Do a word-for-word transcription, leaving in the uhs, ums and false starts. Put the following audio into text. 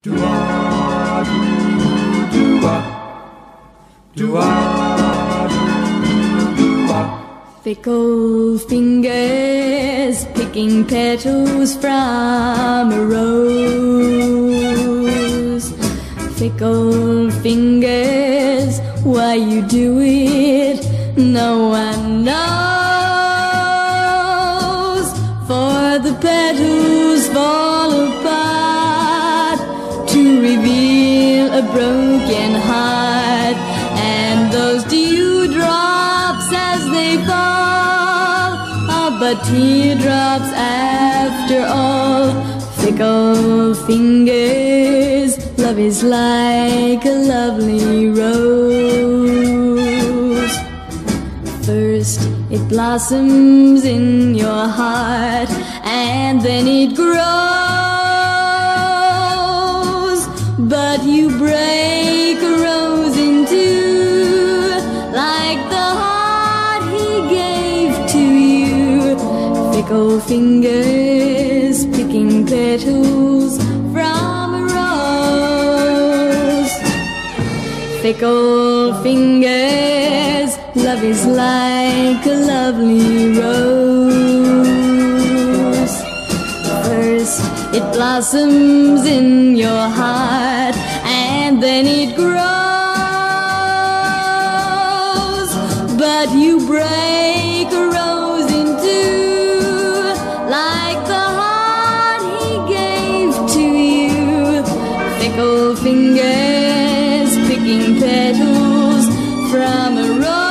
Do-ah, do-do-ah, do-ah, do-do-ah. Fickle fingers picking petals from a rose. Fickle fingers, why you do it, no one knows. For the petals fall apart to reveal a broken heart, and those dewdrops as they fall are but teardrops after all. Fickle fingers, love is like a lovely rose. First it blossoms in your heart, and then it grows. But you break a rose in two, like the heart he gave to you. Fickle fingers picking petals from a rose. Fickle fingers, love is like a lovely rose. First it blossoms in your heart, and then it grows. But you break a rose in two, like the heart he gave to you. Fickle fingers picking petals from a rose.